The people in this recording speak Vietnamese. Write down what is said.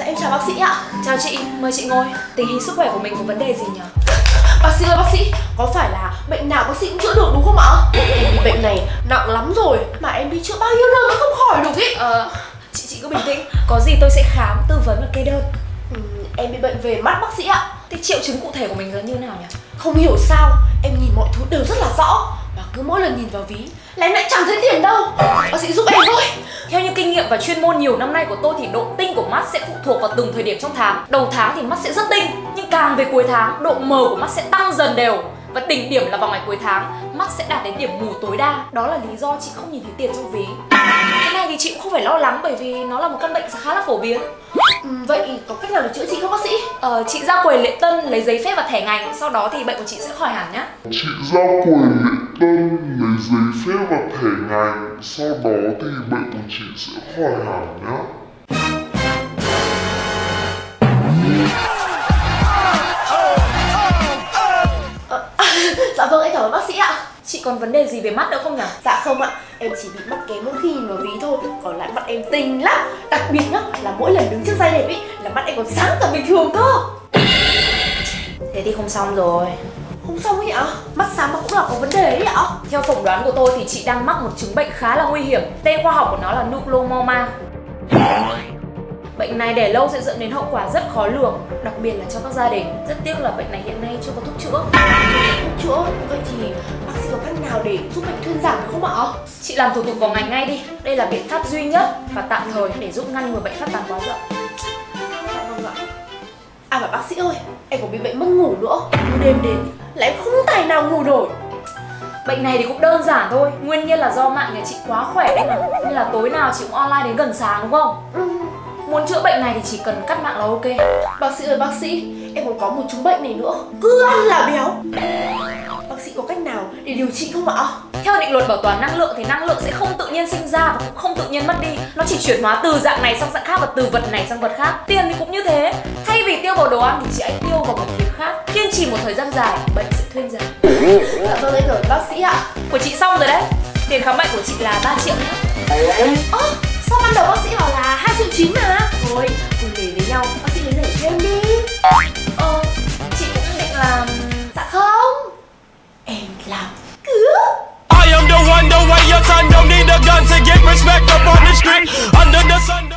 Em chào bác sĩ ạ. Chào chị, mời chị ngồi. Tình hình sức khỏe của mình có vấn đề gì nhỉ? Bác sĩ ơi bác sĩ, có phải là bệnh nào bác sĩ cũng chữa được đúng không ạ? Em bị bệnh này nặng lắm rồi, mà em đi chữa bao nhiêu lần mà không khỏi được ý. Chị cứ bình tĩnh, có gì tôi sẽ khám, tư vấn và kê đơn. Em bị bệnh về mắt bác sĩ ạ. Thế triệu chứng cụ thể của mình là như nào nhỉ? Không hiểu sao, em nhìn mọi thứ đều rất là rõ, và cứ mỗi lần nhìn vào ví là em lại chẳng thấy tiền đâu. Bác sĩ giúp em với. Theo như kinh nghiệm và chuyên môn nhiều năm nay của tôi thì độ tinh của mắt sẽ phụ thuộc vào từng thời điểm trong tháng. Đầu tháng thì mắt sẽ rất tinh, nhưng càng về cuối tháng, độ mờ của mắt sẽ tăng dần đều. Và đỉnh điểm là vào ngày cuối tháng, mắt sẽ đạt đến điểm mù tối đa. Đó là lý do chị không nhìn thấy tiền trong ví. Cái này thì chị cũng không phải lo lắng bởi vì nó là một căn bệnh khá là phổ biến. Vậy có cách nào để chữa trị không bác sĩ? Chị ra quầy lễ tân lấy giấy phép và thẻ ngành, sau đó thì bệnh của chị sẽ khỏi hẳn nhá. Chị ra quầy lễ tân lấy giấy phép và thẻ ngành, sau đó thì bệnh của chị sẽ khỏi hẳn nhá. Dạ vâng, em cảm ơn bác sĩ ạ. Chị còn vấn đề gì về mắt nữa không nhỉ? Dạ không ạ, em chỉ bị mắt kém mỗi khi nhìn vào ví thôi, còn lại mắt em tinh lắm. Đặc biệt nhá, là mỗi lần đứng trước giày đẹp ý, là mắt em còn sáng cả bình thường cơ. Thế thì không xong rồi. Không xong ấy ạ? Mắt sáng mà cũng là có vấn đề ấy ạ? Theo phỏng đoán của tôi thì chị đang mắc một chứng bệnh khá là nguy hiểm. Tên khoa học của nó là nucleomoma. Bệnh này để lâu sẽ dẫn đến hậu quả rất khó lường, đặc biệt là cho các gia đình. Rất tiếc là bệnh này hiện nay chưa có thuốc chữa. Thuốc chữa? Vậy thì bác sĩ có cách nào để giúp bệnh thuyên giảm được không ạ? Chị làm thủ tục vào ngành ngay đi. Đây là biện pháp duy nhất và tạm thời để giúp ngăn ngừa bệnh phát tán quá rộng. Dạ vâng ạ. À mà bác sĩ ơi, em còn bị bệnh mất ngủ nữa. Một đêm đến lại không tài nào ngủ nổi. Bệnh này thì cũng đơn giản thôi. Nguyên nhân là do mạng nhà chị quá khỏe đấy mà, nên là tối nào chị cũng online đến gần sáng đúng không? Muốn chữa bệnh này thì chỉ cần cắt mạng là ok. Bác sĩ ơi bác sĩ, em còn có một chứng bệnh này nữa, cứ ăn là béo. Bác sĩ có cách nào để điều trị không ạ? Theo định luật bảo toàn năng lượng thì năng lượng sẽ không tự nhiên sinh ra và cũng không tự nhiên mất đi. Nó chỉ chuyển hóa từ dạng này sang dạng khác và từ vật này sang vật khác. Tiền thì cũng như thế. Thay vì tiêu vào đồ ăn thì chị hãy tiêu vào một việc khác. Kiên trì một thời gian dài, bệnh sẽ thuyên dần. Dạ vâng, em cảm ơn bác sĩ ạ. Của chị xong rồi đấy. Tiền khám bệnh của chị là 3 triệu nhé. Sao ban đầu bác sĩ bảo là 2,9 triệu mà? Thôi, cùng để với nhau, bác sĩ lấy rẻ cho em đi. Chị cũng định làm... Dạ không, em làm cứ. I am the one, the way your son don't need a gun to get respect up on the street under the sun.